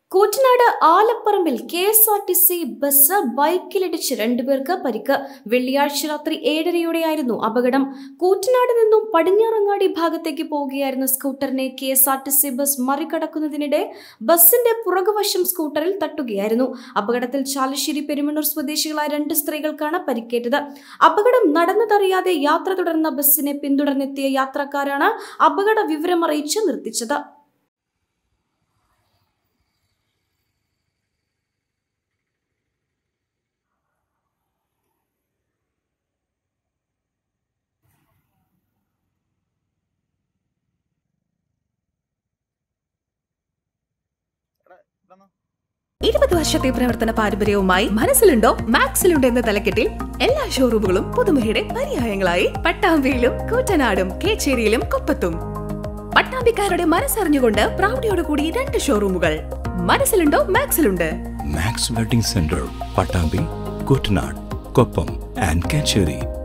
കൂറ്റനാട് ആലപ്പറമ്പിൽ KSRTC bus ബൈക്കിലിടിച്ച് രണ്ടുപേർക്ക് പരിക്ക്. വെള്ളിയാഴ്ച രാത്രി 7:30യോടെയായിരുന്നു അപകടം. കൂറ്റനാട് നിന്നും പടിഞ്ഞാറങ്ങാടി ഭാഗത്തേക്ക് പോവുകയായിരുന്ന സ്കൂട്ടറിനെ KSRTC ബസ് മറികടക്കുന്നതിനിടെ ബസിന്റെ പുറകുവശം സ്കൂട്ടറിൽ തട്ടുകയായിരുന്നു. അപകടത്തിൽ ചാലശ്ശേരി പെരുമണ്ണൂർ സ്വദേശികളായ 2 സ്ത്രീകൾക്കാണ് പരിക്കേറ്റത്. അപകടം നടന്നതറിയാതെ യാത്ര തുടർന്ന ബസിനെ പിന്തുടർന്നെത്തിയ യാത്രക്കാരാണ് അപകട വിവരമറിയിച്ച് നിർത്തിച്ചത്. വർഷത്തെ പ്രവർത്തന പാരമ്പര്യവുമായി മനസ്സിലുണ്ടോ മാക്സിലുണ്ടോ എന്ന തലക്കെട്ടിൽ എല്ലാ ഷോറൂമുകളും പുതുമയുടെ പര്യായങ്ങളായി പട്ടാമ്പിയിലും കൂറ്റനാടും കേച്ചേരിയിലും കൊപ്പത്തും. പട്ടാമ്പിക്കാരുടെ മനസ്സറിഞ്ഞുകൊണ്ട് പ്രൗഢിയോടുകൂടി 2 ഷോറൂമുകൾ. മനസ്സിലുണ്ടോ മാക്സിലുണ്ട്. Max wedding centre, Pattambi, Koottanad, Koppam and Kecheri.